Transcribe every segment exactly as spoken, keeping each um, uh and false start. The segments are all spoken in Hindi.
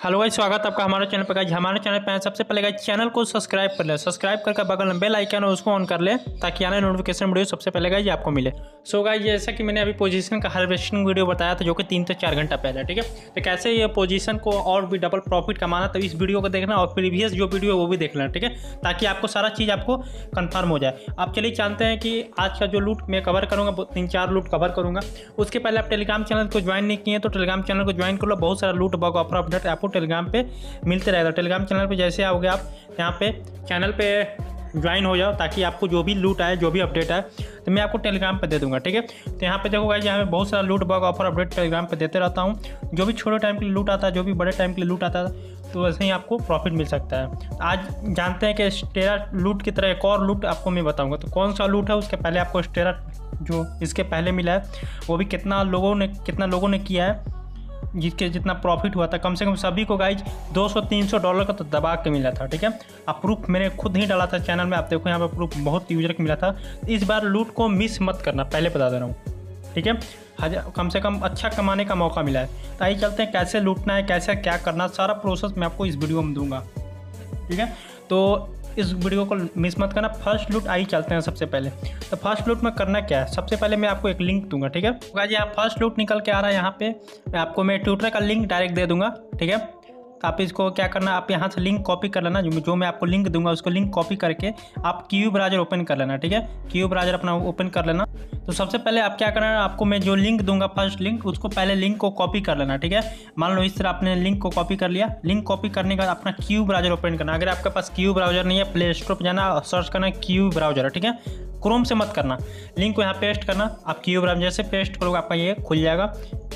हेलो गाइस, स्वागत है आपका हमारे चैनल पर। गाइस हमारे चैनल पे सबसे पहले गाइस चैनल को सब्सक्राइब कर ले। सब्सक्राइब करके बगल में बेल आइकन है उसको ऑन कर ले ताकि आने नोटिफिकेशन वीडियो सबसे पहले गाइस आपको मिले। सो गाइस जैसा कि मैंने अभी पोजीशन का हार्वेस्टिंग वीडियो बताया था जो कि तीन से चार घंटा पहले, ठीक है। तो कैसे ये पोजीशन को और भी डबल प्रॉफिट कमाना, तो इस वीडियो को देखना और प्रीवियस जो वीडियो है वो भी देख लेना, ठीक है, ताकि आपको सारा चीज़ आपको कन्फर्म हो जाए। आप चलिए जानते हैं कि आज का जो लूट मैं कवर करूँगा, तीन चार लूट कवर करूँगा। उसके पहले आप टेलीग्राम चैनल को ज्वाइन नहीं किए तो टेलीग्राम चैनल को ज्वाइन कर लो। बहुत सारा लूट बग ऑफर अपडेट आपको टेलीग्राम पे मिलते रहेगा। टेलीग्राम चैनल पे जैसे आओगे आप यहाँ पे चैनल पे ज्वाइन हो जाओ ताकि आपको जो भी लूट आए, जो भी अपडेट आए, तो मैं आपको टेलीग्राम पे दे दूंगा, ठीक है। तो यहाँ पे देखो गाइस, यहाँ पे बहुत सारा loot bug offer update Telegram पे देते रहता हूँ। जो भी छोटे टाइम के लिए लूट आता है, जो भी बड़े टाइम के लिए लूट आता है, तो वैसे ही आपको प्रॉफिट मिल सकता है। आज जानते हैं कि स्टेरा लूट की तरह एक और लूट आपको मैं बताऊँगा। तो कौन सा लूट है, उसके पहले आपको स्टेरा जो इसके पहले मिला है वो भी कितना लोगों ने कितना लोगों ने किया है, जिसके जितना प्रॉफिट हुआ था, कम से कम सभी को गाइज दो सौ तीन सौ डॉलर का तो दबा के मिला था, ठीक है। अब प्रूफ मैंने खुद ही डाला था चैनल में, आप देखो यहाँ पे प्रूफ बहुत यूजर को मिला था। इस बार लूट को मिस मत करना, पहले बता दे रहा हूँ, ठीक है। हजार कम से कम अच्छा कमाने का मौका मिला है। तो आइए चलते हैं कैसे लूटना है, कैसे क्या करना, सारा प्रोसेस मैं आपको इस वीडियो में दूंगा, ठीक है। तो इस वीडियो को मिस मत करना। फर्स्ट लूट आई चलते हैं सबसे पहले। तो फर्स्ट लूट में करना क्या है, सबसे पहले मैं आपको एक लिंक दूंगा, ठीक है। गाइस यहाँ फर्स्ट लूट निकल के आ रहा है, यहाँ पे मैं आपको मैं ट्विटर का लिंक डायरेक्ट दे दूंगा, ठीक है। तो आप इसको क्या करना, आप यहाँ से लिंक कॉपी कर लेना, जो जो मैं आपको लिंक दूंगा उसको लिंक कॉपी करके आप क्यू ब्राउज़र ओपन कर लेना, ठीक है। क्यू ब्राउज़र अपना ओपन कर लेना। तो सबसे पहले आप क्या करना है, आपको मैं जो लिंक दूंगा फर्स्ट लिंक, उसको पहले लिंक को कॉपी कर लेना, ठीक है। मान लो इस तरह आपने लिंक को कॉपी कर लिया। लिंक कॉपी करने के बाद अपना क्यू ब्राउज़र ओपन करना। अगर आपके पास क्यू ब्राउज़र नहीं है, प्ले स्टोर पर जाना, सर्च करना क्यू ब्राउज़र, ठीक है। क्रोम से मत करना, लिंक को यहाँ पेस्ट करना। आप क्यू ब्राउज़र से पेस्ट करोगे आपका ये खुल जाएगा।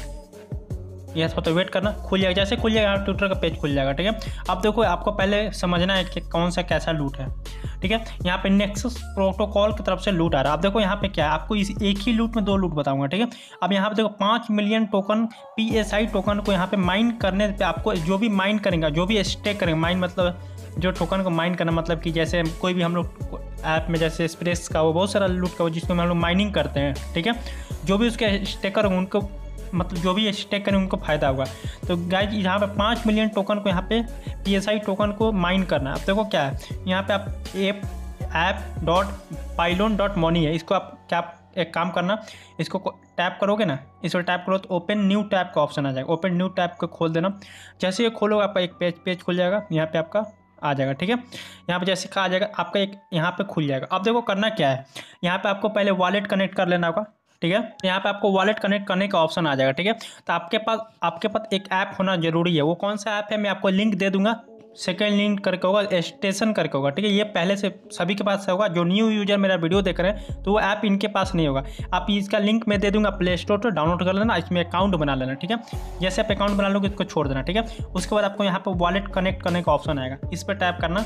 यस तो वेट करना, खुल जाएगा। जैसे खुल जाएगा ट्विटर का पेज खुल जाएगा, ठीक है। अब देखो आपको पहले समझना है कि कौन सा कैसा लूट है, ठीक है। यहाँ पे नेक्सस प्रोटोकॉल की तरफ से लूट आ रहा है। आप देखो यहाँ पे क्या है, आपको इस एक ही लूट में दो लूट बताऊंगा, ठीक है। अब यहाँ पे देखो पाँच million token P S I token को यहाँ पे माइन करने पे आपको जो भी माइन करेंगे, जो भी स्टेक करेंगे, माइन मतलब जो टोकन को माइन करना, मतलब कि जैसे कोई भी हम लोग ऐप में जैसे स्प्रेस का वो बहुत सारा लूट का वो जिसमें हम लोग माइनिंग करते हैं, ठीक है। जो भी उसके स्टेकर होंगे उनको मतलब जो भी स्टेक करें उनको फ़ायदा होगा। तो गाइज यहाँ पे पाँच मिलियन टोकन को यहाँ पे पी एस आई टोकन को माइन करना है। अब देखो क्या है, यहाँ पे आप app app dot Pylon dot money है, इसको आप क्या एक काम करना, इसको टैप करोगे ना, इसको टैप करो तो ओपन न्यू टैब का ऑप्शन आ जाएगा। ओपन न्यू टैब को खोल देना। जैसे ये खोलोगे आपका एक पेज पेज खुल जाएगा, यहाँ पे आपका आ जाएगा, ठीक है। यहाँ पे जैसे का आ जाएगा आपका एक यहाँ पे खुल जाएगा। अब देखो करना क्या है, यहाँ पे आपको पहले वॉलेट कनेक्ट कर लेना होगा, ठीक है। यहाँ पे आपको वॉलेट कनेक्ट करने का ऑप्शन आ जाएगा, ठीक है। तो आपके पास आपके पास एक ऐप होना जरूरी है। वो कौन सा ऐप है मैं आपको लिंक दे दूंगा। सेकंड लिंक करके होगा, स्टेशन करके होगा, ठीक है। ये पहले से सभी के पास होगा। जो न्यू यूजर मेरा वीडियो देख रहे हैं तो वो ऐप इनके पास नहीं होगा। आप इसका लिंक मैं दे दूंगा, प्ले स्टोर पर डाउनलोड कर लेना, इसमें अकाउंट बना लेना, ठीक है। जैसे आप अकाउंट बना लोगे इसको छोड़ देना, ठीक है। उसके बाद आपको यहाँ पर वॉलेट कनेक्ट करने का ऑप्शन आएगा, इस पर टैप करना।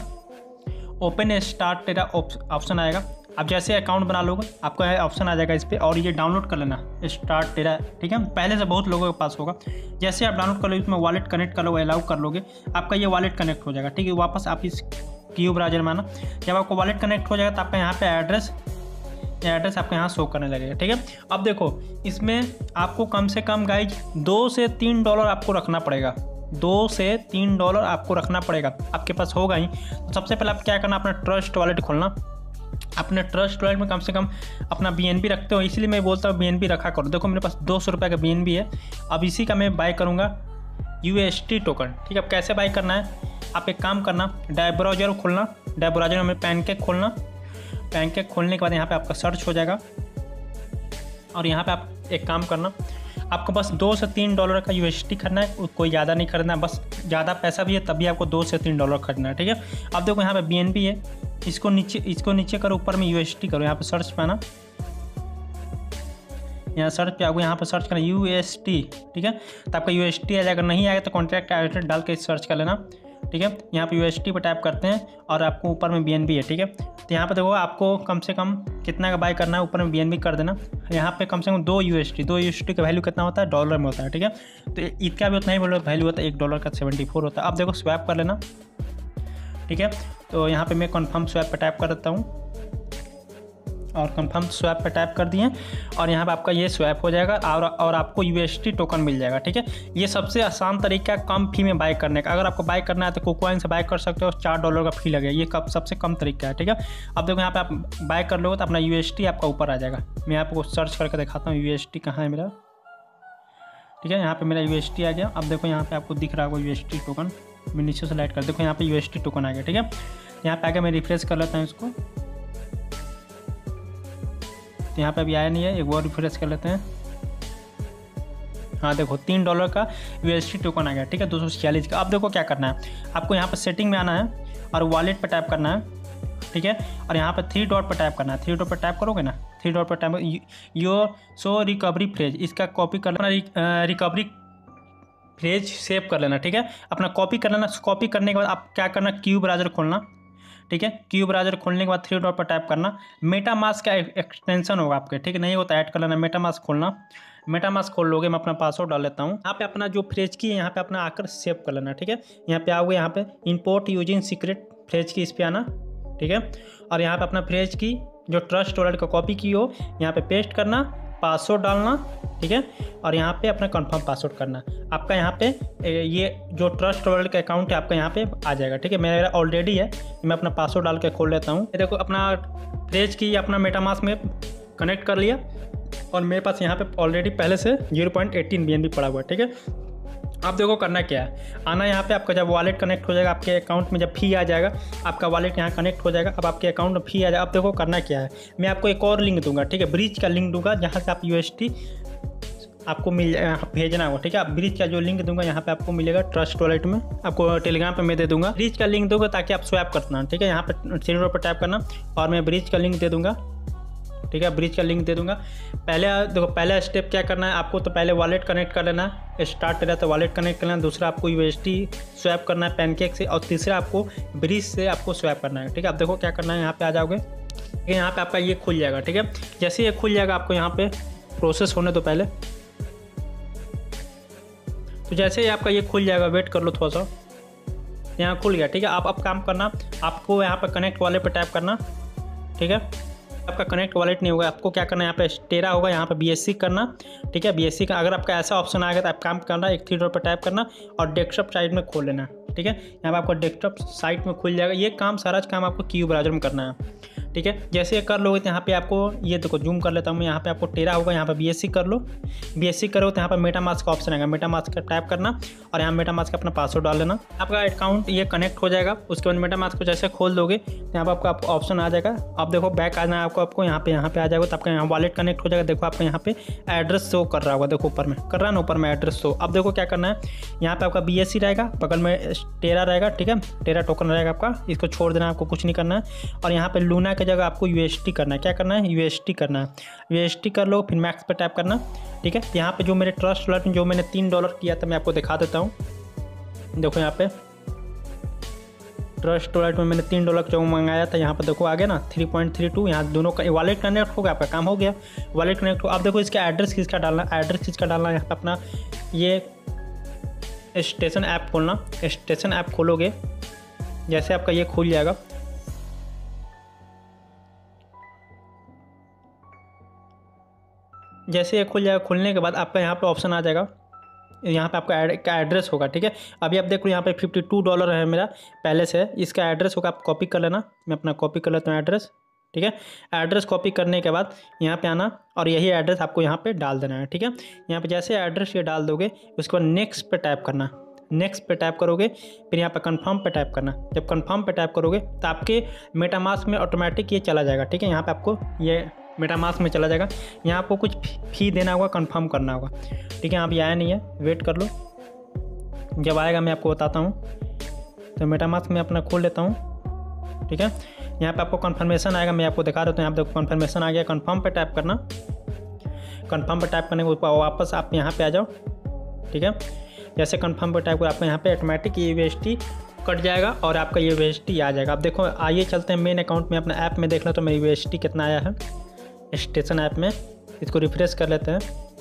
ओपन स्टार्ट तेरा ऑप्शन आएगा। अब जैसे अकाउंट बना लोगे आपको ऑप्शन आ जाएगा इस पर, और ये डाउनलोड कर लेना स्टार्ट तेरा, ठीक है। पहले से बहुत लोगों के पास होगा। जैसे आप डाउनलोड कर लोगे इसमें वॉलेट कनेक्ट कर लोगे, अलाउ कर लोगे, आपका ये वॉलेट कनेक्ट हो जाएगा, ठीक है। वापस आप इस क्यू ब्राउज़र में आना। जब आपको वॉलेट कनेक्ट हो जाएगा तो आपका यहाँ पे एड्रेस एड्रेस आपका यहाँ शो करने लगेगा, ठीक है। अब देखो इसमें आपको कम से कम गाइज दो से तीन डॉलर आपको रखना पड़ेगा। दो से तीन डॉलर आपको रखना पड़ेगा, आपके पास होगा ही। तो सबसे पहले आप क्या करना, अपना ट्रस्ट वॉलेट खोलना। अपने ट्रस्ट वॉलेट में कम से कम अपना बी एन बी रखते हो, इसलिए मैं बोलता हूँ बी एन बी रखा करो। देखो मेरे पास दो सौ रुपये का बी एन बी है। अब इसी का मैं बाय करूँगा यू एस टी टोकन, ठीक है। अब कैसे बाय करना है, आप एक काम करना, डाई ब्राउज़र खोलना। डाई ब्राउज़र में पैनकेक खोलना। पैनकेक खोलने के बाद यहाँ पे आपका सर्च हो जाएगा, और यहाँ पे आप एक काम करना, आपको बस दो से तीन डॉलर का यू एस टी खरीदना है, कोई ज़्यादा नहीं खरीदना है। बस ज़्यादा पैसा भी है तभी आपको दो से तीन डॉलर खरीदना है, ठीक है। अब देखो यहाँ पे बी एन बी है, इसको नीचे इसको नीचे करो, ऊपर में यू एस टी करो। यहाँ पे सर्च पे आना, यहाँ सर्च पे आओगे, यहाँ पे सर्च करना यू एस टी, ठीक है। तो आपका यू एस टी आ जाएगा। नहीं आएगा तो कॉन्ट्रैक्ट एड्रेस डाल के सर्च कर लेना, ठीक है। यहाँ पे यू एस टी पर टाइप करते हैं और आपको ऊपर में बी एन बी है, ठीक है। तो यहाँ पे देखो आपको कम से कम कितना का बाय करना है, ऊपर में बी एन बी कर देना। यहाँ पे कम से कम दो यू एस टी दो यू एस टी का वैल्यू कितना होता है, डॉलर में होता है, ठीक है। तो इसका भी उतना ही वैल्यू होता है, एक डॉलर का सेवेंटी फोर होता है। अब देखो स्वैप कर लेना, ठीक है। तो यहाँ पे मैं कन्फर्म स्वैप पर टाइप कर देता हूँ। और कंफर्म स्वैप पे टैप कर दिए और यहाँ पे आपका ये स्वैप हो जाएगा और और आपको यूएसडी टोकन मिल जाएगा। ठीक है, ये सबसे आसान तरीका है कम फी में बाय करने का। अगर आपको बाय करना है तो कुकॉइन से बाय कर सकते हो, चार डॉलर का फी लगेगा, ये कब सबसे कम तरीका है। ठीक है, अब देखो यहाँ पे आप बाय कर लोगे तो अपना यूएसडी आपका ऊपर आ जाएगा। मैं आपको सर्च करके दिखाता हूँ यूएसडी कहाँ है मेरा। ठीक है, यहाँ पे मेरा यूएसडी आ गया। अब देखो यहाँ पे आपको दिख रहा होगा यूएसडी टोकन, मैं नीचे से लाइट कर देखो यहाँ पे यूएसडी टोकन आ गया। ठीक है, यहाँ पे आगे मैं रिफ्रेश कर लेता हूँ इसको, तो यहाँ पे अभी आया नहीं है, एक और रिफ्रेश कर लेते हैं। हाँ देखो तीन डॉलर का यूएसडी टोकन आ गया। ठीक है, दो सौ छियालीस का। अब देखो क्या करना है, आपको यहाँ पे सेटिंग में आना है और वॉलेट पर टैप करना है। ठीक है, और यहाँ पे थ्री डॉट पर टैप करना है। थ्री डॉट पर टैप करोगे ना, थ्री डॉट पर टैप यो सो रिकवरी फ्रेज, इसका कॉपी कर लेना, रिकवरी फ्रेज सेव कर लेना। ठीक है, अपना कॉपी कर लेना। कॉपी करने के बाद आप क्या करना, क्यू ब्राउज़र खोलना। ठीक है, क्यू ब्राउज़र खोलने के बाद थ्री डॉट पर टैप करना। मेटा मास्क का एक्सटेंशन होगा आपके, ठीक है, नहीं होता ऐड कर लेना। मेटा मास्क खोलना, मेटा मास्क खोल लोगे, मैं अपना पासवर्ड डाल लेता हूँ। यहाँ पे अपना जो फ्रेज की है यहाँ पे अपना आकर सेव कर लेना। ठीक है, यहाँ पे आओगे, यहाँ पे इंपोर्ट यूजिंग सीक्रेट फ्रेज की इस पे आना। ठीक है, और यहाँ पे अपना फ्रेज की जो ट्रस्ट वॉलेट का कॉपी की हो यहाँ पे पेस्ट करना, पासवर्ड डालना। ठीक है, और यहाँ पे अपना कंफर्म पासवर्ड करना। आपका यहाँ पे ये जो ट्रस्ट वॉलेट का अकाउंट है आपका यहाँ पे आ जाएगा। ठीक है, मेरा ऑलरेडी है, मैं अपना पासवर्ड डाल के खोल लेता हूँ। देखो अपना फ्रेज की अपना मेटामास्क में कनेक्ट कर लिया और मेरे पास यहाँ पे ऑलरेडी पहले से zero point eighteen B N B पड़ा हुआ है। ठीक है, आप देखो करना क्या है, आना यहाँ पे आपका जब वॉलेट कनेक्ट हो जाएगा आपके अकाउंट में, जब फी आ जाएगा आपका वॉलेट यहाँ कनेक्ट हो जाएगा। अब आपके अकाउंट में फी आ जाएगा। अब देखो करना क्या है, मैं आपको एक और लिंक दूंगा। ठीक है, ब्रिज का लिंक दूंगा जहाँ से आप यूएसडी आपको मिल भेजना होगा। ठीक है, आप ब्रिज का जो लिंक दूंगा यहाँ पे आपको मिलेगा ट्रस्ट वॉलेट में, आपको टेलीग्राम पे मैं दे दूंगा। ब्रिज का लिंक दूंगा ताकि आप स्वैप करना। ठीक है, यहाँ पे थ्री पर टैप करना और मैं ब्रिज का लिंक दे दूंगा। ठीक है, ब्रिज का लिंक दे दूंगा। पहले देखो पहला स्टेप क्या करना है आपको, तो पहले वॉलेट कनेक्ट कर लेना है, स्टार्ट रहता है वॉलेट कनेक्ट कर लेना। दूसरा आपको यूएसडी स्वैप करना है पैनकेक से, और तीसरा आपको ब्रिज से आपको स्वैप करना है। ठीक है, अब देखो क्या करना है, यहाँ पे आ जाओगे, यहाँ पे आपका ये खुल जाएगा। ठीक है, जैसे ये खुल जाएगा आपको यहाँ पे प्रोसेस होने दो पहले, तो जैसे ही आपका ये खुल जाएगा वेट कर लो थोड़ा सा, यहाँ खुल गया। ठीक है, आप अब काम करना, आपको यहाँ पर कनेक्ट वॉलेट पर टैप करना। ठीक है, आपका कनेक्ट वॉलेट नहीं होगा, आपको क्या करना है, यहाँ पे टेरा होगा, यहाँ पे बीएससी करना। ठीक है, बीएससी का अगर आपका ऐसा ऑप्शन आएगा तो आप काम करना, एक थ्री डॉट पर टैप करना और डेस्कटॉप साइट में खोल लेना। ठीक है, यहाँ पे आपको डेस्कटॉप साइट में खुल जाएगा। ये काम सारा काम आपको क्यू ब्राउज़र में करना है। ठीक है, जैसे ये कर लोगे तो यहाँ पे आपको ये देखो जूम कर लेता हूँ मैं, यहाँ पे आपको टेरा होगा, यहाँ पे बीएससी कर लो। बीएससी करो तो यहाँ पर मेटा मास्क का ऑप्शन आएगा, मेटा मास्क का टैप करना और यहाँ मेटा मास्क का अपना पासवर्ड डाल लेना। आपका अकाउंट ये कनेक्ट हो जाएगा। उसके बाद मेटा मास्क को जैसे खोल दोगे तो यहाँ पर आपका ऑप्शन आ जाएगा। आप देखो बैक आना है आपको, आपको यहाँ पे यहाँ पे आ जाएगा तो आपका यहाँ वॉलेट कनेक्ट हो जाएगा। देखो आपका यहाँ पे एड्रेस शो कर रहा होगा, देखो ऊपर में कर रहा है ना, ऊपर में एड्रेस शो। अब देखो क्या करना है, यहाँ पे आपका बीएससी रहेगा, बगल में टेरा रहेगा। ठीक है, टेरा टोकन रहेगा आपका, इसको छोड़ देना, आपको कुछ नहीं करना है। और यहाँ पे लूना की जगह आपको यूएसडी करना है। क्या करना है, यूएसडी करना है। यूएसडी कर लो, फिर मैक्स पे टैप करना। ठीक है, यहाँ पे जो मेरे ट्रस्ट वॉलेट में जो मैंने तीन डॉलर किया था मैं आपको दिखा देता हूँ। देखो यहाँ पे ट्रस्ट वॉलेट में मैंने तीन डॉलर जो मंगाया था, यहाँ पर देखो आ गया ना थ्री पॉइंट थ्री टू। यहाँ दोनों का वॉलेट कनेक्ट हो गया, आपका काम हो गया, वॉलेट कनेक्ट हो। अब देखो इसका एड्रेस किसका डालना, एड्रेस किसका डालना है, यहाँ पर अपना ये स्टेशन ऐप खोलना। स्टेशन ऐप खोलोगे जैसे आपका ये खुल जाएगा, जैसे ये खुल जाएगा, खुलने के बाद आपका यहाँ पे ऑप्शन आ जाएगा, यहाँ पे आपका एड का एड्रेस होगा। ठीक है, अभी आप देख लो यहाँ पे फिफ्टी टू डॉलर है मेरा पहले से, इसका एड्रेस होगा, आप कॉपी कर लेना। मैं अपना कॉपी कर लेता हूँ एड्रेस। ठीक है, एड्रेस कॉपी करने के बाद यहाँ पे आना और यही एड्रेस आपको यहाँ पे डाल देना है। ठीक है, यहाँ पे जैसे एड्रेस ये डाल दोगे उसके बाद नेक्स्ट पे टैप करना। नेक्स्ट पे टैप करोगे, फिर यहाँ पे कंफर्म पे टैप करना। जब कंफर्म पे टैप करोगे तो आपके मेटामास्क में ऑटोमेटिक ये चला जाएगा। ठीक है, यहाँ पे आपको ये मेटामास्क में चला जाएगा। यहाँ आपको कुछ फी देना होगा, कंफर्म करना होगा। ठीक है, यहाँ पे आया नहीं है, वेट कर लो, जब आएगा मैं आपको बताता हूँ। तो मेटामास्क में अपना खोल लेता हूँ। ठीक है, यहाँ पे आपको कंफर्मेशन आएगा, मैं आपको दिखा देता हूँ। यहाँ पे कंफर्मेशन आ गया, कंफर्म पे टैप करना। कंफर्म पे टैप करने के बाद वापस आप यहाँ पे आ जाओ। ठीक है, जैसे कंफर्म पे टैप कर आपको यहाँ पे ऑटोमेटिक यूएसडी कट जाएगा और आपका यूएसडी आ जाएगा। अब देखो आइए चलते हैं मेन अकाउंट में, अपना ऐप में देख लो तो मेरा यूएसडी कितना आया है स्टेशन ऐप में। इसको रिफ्रेश कर लेते हैं,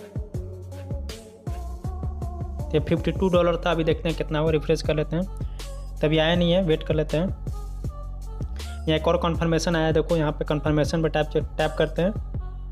ये फिफ्टी टू डॉलर था, अभी देखते हैं कितना हुआ, रिफ्रेश कर लेते हैं। तभी आया नहीं है, वेट कर लेते हैं। यहाँ एक और कन्फर्मेशन आया, देखो यहाँ पे कन्फर्मेशन पर टैप टैप करते हैं।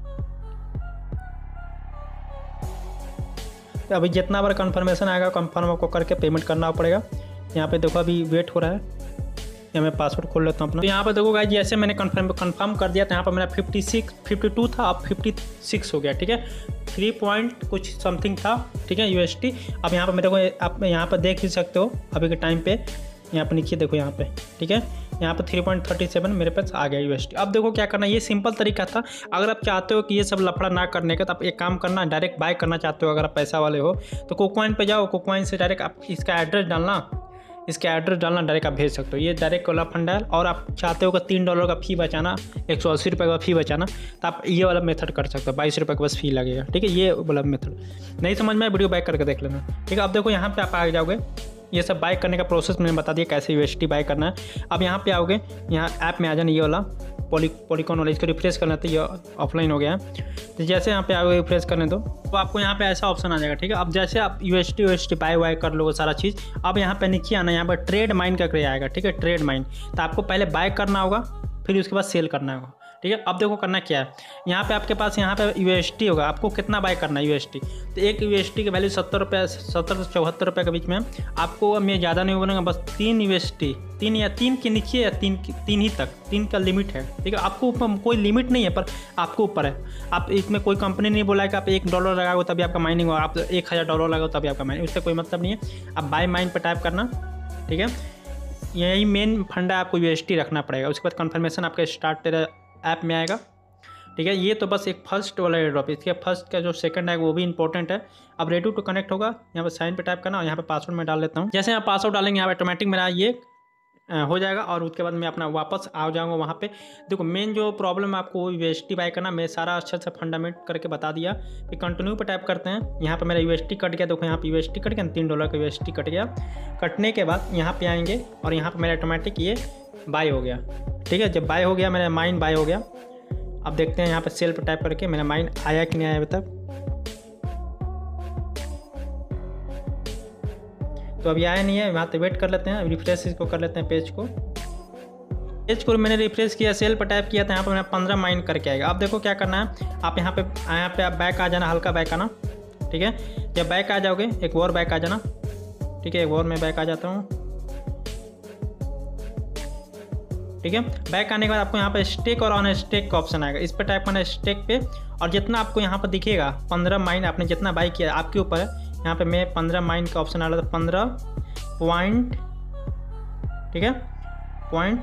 तो अभी जितना बार कन्फर्मेशन आएगा कंफर्म आपको करके पेमेंट करना पड़ेगा। यहाँ पे देखो अभी वेट हो रहा है, या मैं पासवर्ड खोल लेता हूँ अपना। तो यहाँ पे देखो गाइस जैसे मैंने कंफर्म कंफर्म कर दिया, तो यहाँ पर मेरा फिफ्टी सिक्स फिफ्टी टू था, अब फिफ्टी सिक्स हो गया, ठीक है। थ्री पॉइंट कुछ समथिंग था, ठीक है, यूएसटी। अब यहाँ पर मेरे को आप यहाँ पर देख ही सकते हो अभी के टाइम पे, यहाँ पर नीचे देखो यहाँ पे, ठीक है, यहाँ पर थ्री पॉइंट थर्टी सेवन मेरे पास आ गया यूएसटी। अब देखो क्या करना है, ये सिंपल तरीका था। अगर आप चाहते हो कि ये सब लफड़ा ना करने का, तो आप एक काम करना, डायरेक्ट बाय करना चाहते हो, अगर आप पैसा वाले हो तो कोकॉइन पे जाओ, कोकॉइन से डायरेक्ट आप इसका एड्रेस डालना, इसका एड्रेस डालना, डायरेक्ट आप भेज सकते हो। ये डायरेक्ट वाला फंड है। और आप चाहते हो कि तीन डॉलर का फ़ी बचाना, एक सौ अस्सी रुपये का फ़ी बचाना, तो आप ये वाला मेथड कर सकते हो, बाईस रुपये का बस फ़ी लगेगा, ठीक है। ये वाला मेथड नहीं समझ में, वीडियो बाय करके देख लेना, ठीक है। अब देखो यहाँ पे आप आ जाओगे, ये सब बाय करने का प्रोसेस मैंने बता दिया कैसे यूएसटी बाय करना है। अब यहाँ पे आओगे, यहाँ ऐप में आ जाना, ये वाला पॉली पॉलीकॉन वाला, इसको रिफ्रेश करना, तो ये ऑफलाइन हो गया है। तो जैसे यहाँ पे आओगे रिफ्रेश करने दो, तो आपको यहाँ पे ऐसा ऑप्शन आ जाएगा, ठीक है। अब जैसे आप यूएसटी यूएसटी बाय वाय कर लोगे सारा चीज़, अब यहाँ पे नीचे आना, यहाँ पर ट्रेड माइन का क्रिया आएगा, ठीक है, ट्रेड माइन। तो आपको पहले बाय करना होगा, फिर उसके बाद सेल करना होगा, ठीक है। अब देखो करना क्या है, यहाँ पे आपके पास यहाँ पे यूएसटी होगा, आपको कितना बाय करना है यूएसटी। तो एक यूएसटी की वैल्यू सत्तर रुपये सत्तर से चौहत्तर रुपये के बीच में। आपको मैं ज़्यादा नहीं बोलूँगा, बस तीन यूएसटी, तीन या तीन के नीचे या तीन तीन ही तक, तीन का लिमिट है, ठीक है। आपको ऊपर कोई लिमिट नहीं है, पर आपको ऊपर है। आप इसमें कोई कंपनी नहीं बोला है कि आप एक डॉलर लगाओ तभी आपका माइनिंग होगा, आप एक हज़ार डॉलर लगाओ तभी आपका माइनिंग, उससे कोई मतलब नहीं है। आप बाय माइन पर टाइप करना, ठीक है। यही मेन फंडा, आपको यूएसटी रखना पड़ेगा। उसके बाद कन्फर्मेशन आपका स्टार्ट तेरा ऐप में आएगा, ठीक है। ये तो बस एक फर्स्ट वाला एयर ड्रॉप, इसके फर्स्ट का जो सेकंड है वो भी इंपॉर्टेंट है। अब रेडी टू कनेक्ट होगा, यहाँ पे साइन पे टाइप करना, और यहाँ पे पासवर्ड मैं डाल लेता हूँ। जैसे यहाँ पासवर्ड डालेंगे, यहाँ पे ऑटोमेटिक मेरा ये हो जाएगा, और उसके बाद मैं अपना वापस आ जाऊँगा वहाँ पे। देखो मेन जो प्रॉब्लम है आपको यूएसटी बाय करना, मैं सारा अच्छे से फंडामेंट करके बता दिया। फिर कंटिन्यू पे टाइप करते हैं, यहाँ पे मेरा यूएसटी कट गया, देखो यहाँ पे यूएसटी कट गया, तीन डॉलर का यूएसटी कट गया। कटने के बाद यहाँ पे आएंगे, और यहाँ पे मेरा ऑटोमेटिक ये बाय हो गया, ठीक है। जब बाय हो गया, मेरा माइन बाय हो गया। अब देखते हैं यहाँ पे सेल पर टाइप करके मेरा माइन आया कि नहीं आया अभी तक। तो अभी आया नहीं है, वहाँ पे वेट कर लेते हैं, रिफ्रेश इसको कर लेते हैं पेज को। पेज को मैंने रिफ्रेश किया, सेल पर टाइप किया, तो यहाँ पे मेरा पंद्रह माइन करके आएगा। अब देखो क्या करना है, आप यहाँ पे यहाँ पे आप बैक आ जाना, हल्का बैक आना, ठीक है। जब बैक आ जाओगे, एक और बैक आ जाना, ठीक है, एक और मैं बैक आ जाता हूँ, ठीक है। बैक आने के बाद आपको यहाँ पे स्टेक और ऑन स्टेक का ऑप्शन आएगा, इस पर टाइप करना है स्टेक पे। और जितना आपको यहाँ पर दिखेगा पंद्रह माइन, आपने जितना बाई किया आपके ऊपर है। यहाँ पे मैं पंद्रह माइन का ऑप्शन आ रहा था, पंद्रह पॉइंट, ठीक है, point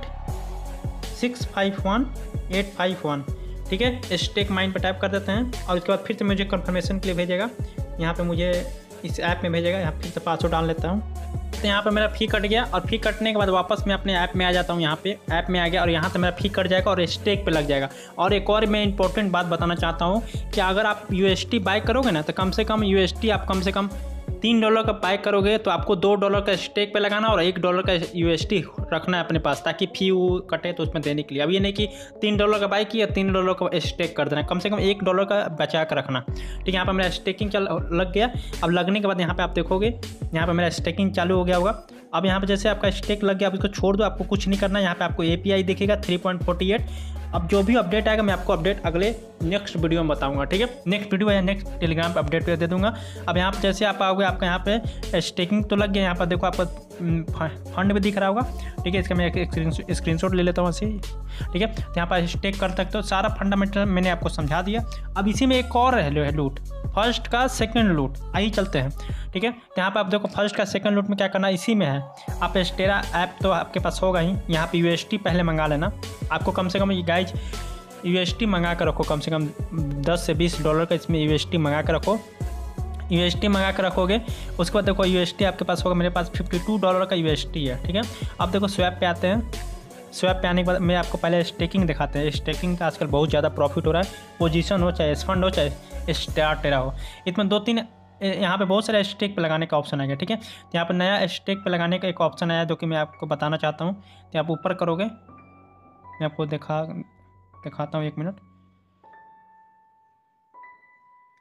six five one eight five one, ठीक है। स्टेक माइन पर टाइप कर देते हैं, और उसके बाद फिर से मुझे कंफर्मेशन के लिए भेजेगा, यहाँ पे मुझे इस ऐप में भेजेगा। यहाँ फिर से पासवर्ड डाल लेता हूँ, तो यहाँ पे मेरा फी कट गया, और फी कटने के बाद वापस मैं अपने ऐप में आ जाता हूँ। यहाँ पे ऐप में आ गया, और यहाँ से मेरा फी कट जाएगा और स्टेक पे लग जाएगा। और एक और मैं इंपॉर्टेंट बात बताना चाहता हूँ कि अगर आप यूएसटी बाय करोगे ना, तो कम से कम यूएसटी आप कम से कम तीन डॉलर का बाय करोगे, तो आपको दो डॉलर का स्टेक पे लगाना और एक डॉलर का यूएसटी रखना है अपने पास, ताकि फी वो कटे तो उसमें देने के लिए। अब ये नहीं कि तीन डॉलर का बाय किया, तीन डॉलर का स्टेक कर देना, कम से कम एक डॉलर का बचा कर रखना, ठीक है। यहाँ पर मेरा स्टेकिंग चल लग गया। अब लगने के बाद यहाँ पे आप देखोगे, यहाँ पे मेरा स्टेकिंग चालू हो गया होगा। अब यहाँ पे जैसे आपका स्टेक लग गया, अब इसको छोड़ दो, आपको कुछ नहीं करना। यहाँ पे आपको एपीआई दिखेगा थ्री पॉइंट फोर्टी एट। अब जो भी अपडेट आएगा मैं आपको अपडेट अगले नेक्स्ट वीडियो में बताऊंगा, ठीक है। नेक्स्ट वीडियो या नेक्स्ट टेलीग्राम पे अपडेट दे दूंगा। अब यहाँ पे जैसे आप आओगे, आपका यहाँ पे स्टेकिंग तो लग गया, यहाँ पर देखो आपका फंड भी दिख रहा होगा, ठीक है। इसका मैं एक स्क्रीनशॉट ले लेता हूँ ऐसे, ठीक है। तो यहाँ पर स्टेक कर सकते हो, सारा फंडामेंटल मैंने आपको समझा दिया। अब इसी में एक और है लूट, फर्स्ट का सेकंड लूट, आइए चलते हैं, ठीक है। तो यहाँ पे आप देखो फर्स्ट का सेकंड लूट में क्या करना है, इसी में है। आप स्टेरा ऐप तो आपके पास होगा ही, यहाँ पे यूएसटी पहले मंगा लेना। आपको कम से कम गाइज यूएसटी मंगा कर रखो, कम से कम दस से बीस डॉलर का इसमें यूएसटी मंगा कर रखो। यूएसटी मंगा कर रखोगे, उसके बाद देखो यूएसटी आपके पास होगा, मेरे पास बावन डॉलर का यूएसटी है, ठीक है। अब देखो स्वैप पे आते हैं। स्वैप पे आने के बाद मैं आपको पहले स्टेकिंग दिखाते हैं। स्टेकिंग का आजकल बहुत ज़्यादा प्रॉफिट हो रहा है, पोजीशन हो चाहे फंड हो चाहे स्टार टेरा हो, इसमें दो तीन यहाँ पे बहुत सारे स्टेक पे लगाने का ऑप्शन आएगा, ठीक है। तो यहाँ पे नया स्टेक पे लगाने का एक ऑप्शन आया, जो कि मैं आपको बताना चाहता हूँ। तो आप ऊपर करोगे, मैं आपको दिखा दिखाता हूँ, एक मिनट।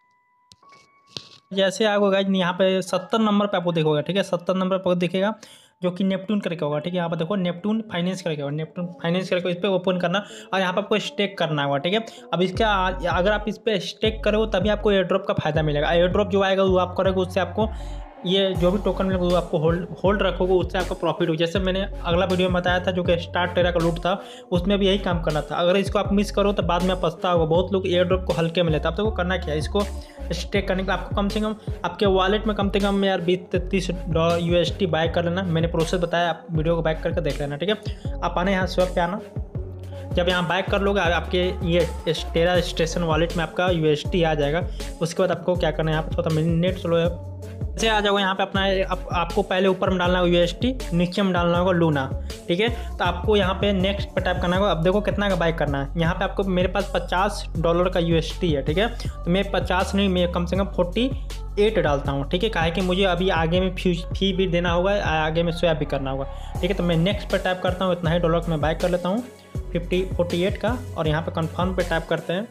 जैसे आपको गाइज यहाँ पे सत्तर नंबर पे आपको देखोगे, ठीक है, सत्तर नंबर पर दिखेगा जो कि नेपटून करके होगा, ठीक है। यहाँ पर देखो नेपटून फाइनेंस करके होगा, नेपटून फाइनेंस करके इस पर ओपन करना और यहाँ पर आपको स्टेक करना होगा, ठीक है। अब इसका अगर आप इस पर स्टेक करोगे तभी आपको एयर ड्रॉप का फायदा मिलेगा। एयर ड्रॉप जो आएगा वो आप करोगे, उससे आपको ये जो भी टोकन मिलेगा वो आपको होल्ड होल्ड रखोगे, उससे आपको प्रॉफिट हो। जैसे मैंने अगला वीडियो में बताया था जो कि स्टार टेरा का लूट था, उसमें भी यही काम करना था। अगर इसको आप मिस करो तो बाद में पछता होगा। बहुत लोग एयर ड्रॉप को हल्के में लेते हैं। अब तो करना क्या है, इसको स्टेक करने के लिए आपको कम से कम आपके वॉलेट में कम से कम यार बीस से तीस यू एस टी बाय कर लेना। मैंने प्रोसेस बताया, आप वीडियो को बैक करके देख लेना, ठीक है। आप आने यहाँ स्वैप पे आना, जब यहाँ बैक कर लोगे आपके ये टेरा स्टेशन वॉलेट में आपका यू एस टी आ जाएगा। उसके बाद आपको क्या करना है, यहाँ पर थोड़ा नेट स्लो है, ऐसे आ जाओगे यहाँ पे अपना आप, आपको पहले ऊपर में डालना होगा यू एस टी, नीचे में डालना होगा लूना, ठीक है। तो आपको यहाँ पे नेक्स्ट पे टाइप करना होगा। अब देखो कितना का बाय करना है। यहाँ पे आपको मेरे पास पचास डॉलर का यू एस टी है, ठीक है। तो मैं पचास नहीं, मैं कम से कम फोर्टी एट डालता हूँ, ठीक है। काहे कि मुझे अभी आगे में फी फी भी देना होगा, आगे में स्वैप भी करना होगा, ठीक है। तो मैं नेक्स्ट पे टाइप करता हूँ, इतना ही डॉलर का मैं बाय कर लेता हूँ फिफ्टी फोर्टी एट का, और यहाँ पे कन्फर्म पे टाइप करते हैं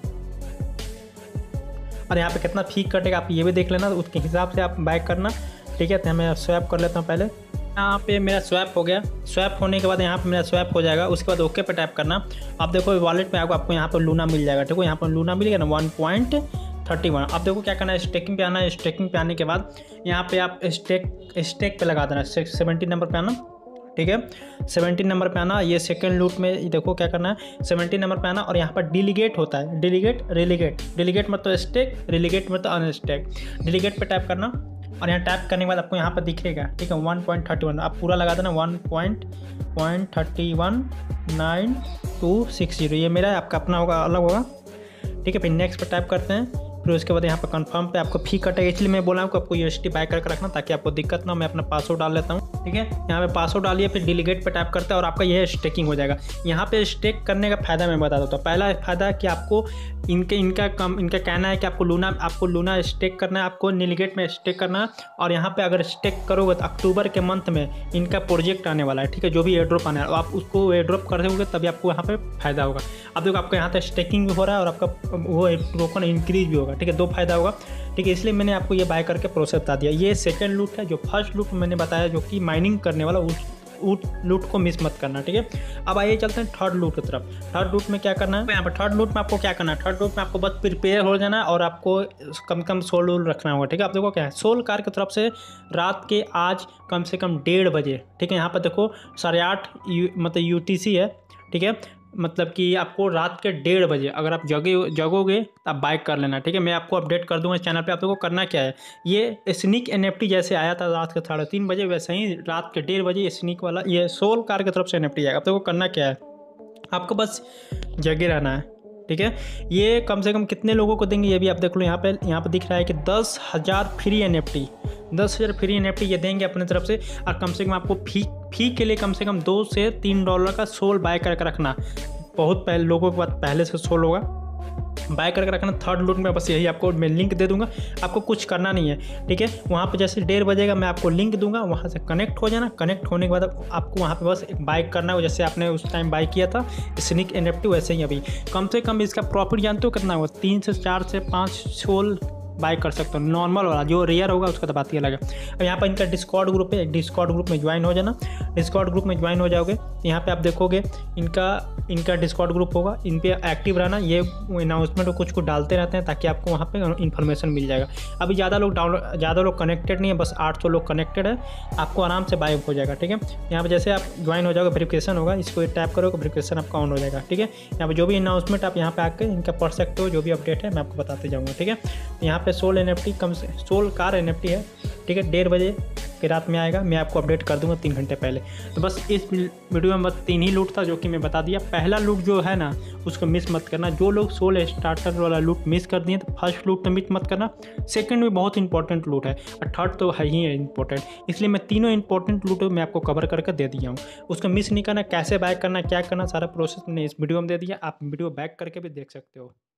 और यहाँ पे कितना फी कटेगा आप ये भी देख लेना, तो उसके हिसाब से आप बाय करना, ठीक है। तो मैं स्वैप कर लेता हूँ पहले। यहाँ पे मेरा स्वैप हो गया। स्वैप होने के बाद यहाँ पे मेरा स्वैप हो जाएगा। उसके बाद ओके पे टाइप करना। आप देखो वॉलेट में आपको आपको यहाँ पर लूना मिल जाएगा, ठीक है। यहाँ पर लूना मिल गया ना वन पॉइंट थर्टी वन। अब देखो क्या करना है, स्टेकिंग पे आना है। स्टेकिंग पे आने के बाद यहाँ पे आप स्टेक स्टेक पे लगा देना, सेवेंटी नंबर पे आना, ठीक है। सेवेंटीन नंबर पे आना। ये सेकंड लूट में देखो क्या करना है, सेवेंटीन नंबर पे आना और यहाँ पर डिलीगेट होता है, डिलीगेट रिलीगेट, डिलीगेट मतलब स्टेक, रिलीगेट मतलब अनस्टेक। डिलीगेट पे टाइप करना और यहाँ टाइप करने के बाद आपको यहाँ पर दिखेगा, ठीक है, वन पॉइंट थर्टी वन। आप पूरा लगा देना, one point point thirty one nine two six zero. ये मेरा है, आपका अपना होगा, अलग होगा, ठीक है। फिर नेक्स्ट पे टाइप करते हैं। फिर उसके बाद यहाँ पर कंफर्म पे आपको फी कटेगा, इसलिए मैं बोला हूँ कि आपको यूएसटी बाय करके रखना ताकि आपको दिक्कत ना हो। मैं अपना पासवर्ड डाल लेता हूँ, ठीक है। यहाँ पे पासवर्ड डालिए, फिर डिलीगेट पे टाइप करते हैं और आपका यह स्टेकिंग हो जाएगा। यहाँ पे स्टेक करने का फायदा मैं बता देता हूँ। पहला फायदा है कि आपको इनके इनका कम इनका कहना है कि आपको लूना आपको लूना स्टेक करना है, आपको डिलीगेट में स्टेक करना है। और यहाँ पे अगर स्टेक करोगे तो अक्टूबर के मंथ में इनका प्रोजेक्ट आने वाला है, ठीक है, जो भी एयर ड्रॉप आना है, आप उसको एयर ड्रॉप कर दोगे तभी आपको यहाँ पे फायदा होगा। अब देखो आपको यहाँ पे स्टेकिंग भी हो रहा है और आपका वो टोकन इंक्रीज भी होगा, ठीक है, दो फायदा होगा, ठीक है। इसलिए मैंने आपको ये बाय करके प्रोसेस बता दिया। ये सेकंड लूट है। जो फर्स्ट लूट मैंने बताया जो कि माइनिंग करने वाला, उस लूट को मिस मत करना, ठीक है। अब आइए चलते हैं थर्ड लूट की तरफ। थर्ड लूट में क्या करना है, यहाँ पर थर्ड लूट में आपको क्या करना है, थर्ड लूट में आपको बस प्रिपेयर हो जाना है और आपको कम कम सोल वोल रखना होगा, ठीक है। आप देखो क्या है, सोल कार की तरफ से रात के आज कम से कम डेढ़ बजे, ठीक है, यहाँ पर देखो साढ़े आठ मतलब यू टी सी है, ठीक है। मतलब कि आपको रात के डेढ़ बजे अगर आप जगे जगोगे तो आप बाइक कर लेना, ठीक है। मैं आपको अपडेट कर दूंगा चैनल पे। आप लोगों को करना क्या है, ये स्निक एनएफटी जैसे आया था रात के साढ़े तीन बजे, वैसे ही रात के डेढ़ बजे स्निक वाला ये सोल कार की तरफ से एनएफटी आएगा। आप लोगों को करना क्या है, आपको बस जगे रहना है, ठीक है। ये कम से कम कितने लोगों को देंगे ये भी आप देख लो। यहाँ पे यहाँ पे दिख रहा है कि दस हज़ार फ्री एनएफटी, दस हज़ार फ्री एनएफटी ये देंगे अपने तरफ से। और कम से कम आपको फी फी के लिए कम से कम दो से तीन डॉलर का सोल बाय करके रखना। बहुत पहले लोगों के पास पहले से सोल होगा, बाय करके रखना। थर्ड लूट में बस यही आपको मैं लिंक दे दूंगा, आपको कुछ करना नहीं है, ठीक है। वहाँ पे जैसे डेढ़ बजेगा मैं आपको लिंक दूंगा, वहाँ से कनेक्ट हो जाना। कनेक्ट होने के बाद आपको वहाँ पे बस एक बाय करना हो, जैसे आपने उस टाइम बाय किया था स्निक एनएफटी, वैसे ही अभी कम से कम इसका प्रॉफिट जानते हो कितना होगा, तीन से चार से पाँच सोल बाय कर सकते हो। नॉर्मल वाला जो रेयर होगा उसका तो बात ही अलग है। अब यहाँ पर इनका डिस्कॉर्ड ग्रुप है, डिस्कॉर्ड ग्रुप में ज्वाइन हो जाना। डिस्कॉर्ड ग्रुप में ज्वाइन हो जाओगे तो यहाँ पे आप देखोगे इनका इनका डिस्कॉर्ड ग्रुप होगा, इन पे एक्टिव रहना। ये अनाउंसमेंट कुछ कुछ डालते रहते हैं ताकि आपको वहाँ पे इन्फॉर्मेशन मिल जाएगा। अभी ज़्यादा लोग डाउनलोड ज़्यादा लोग कनेक्टेड नहीं है, बस आठ सौ लोग कनेक्टेड है, आपको आराम से बाय हो जाएगा, ठीक है। यहाँ पे जैसे आप ज्वाइन हो जाओगे वेरिफिकेशन होगा, इसको टैप करोगे वेरिफिकेशन आपका ऑन हो जाएगा, ठीक है। यहाँ पे जो भी अनाउंसमेंट आप यहाँ पे आके इनका पढ़ सकते हो, जो भी अपडेट है मैं आपको बताते जाऊँगा, ठीक है। यहाँ पे सोल एनएफटी कम से सोल कार एनएफटी है, ठीक है, डेढ़ बजे की रात में आएगा। मैं आपको अपडेट कर दूंगा तीन घंटे पहले। तो बस इस वीडियो में बस तीन ही लूट था जो कि मैं बता दिया। पहला लूट जो है ना उसको मिस मत करना। जो लोग सोल स्टार्टर वाला लूट मिस कर दिए तो फर्स्ट लूट तो मिस मत करना, सेकंड भी बहुत इंपॉर्टेंट लूट है और थर्ड तो है ही है इंपॉर्टेंट। इसलिए मैं तीनों इंपॉर्टेंट लूट मैं आपको कवर करके दे दिया हूँ। उसको मिस नहीं करना, कैसे बैक करना क्या करना सारा प्रोसेस मैंने इस वीडियो में दे दिया। आप वीडियो बैक करके भी देख सकते हो।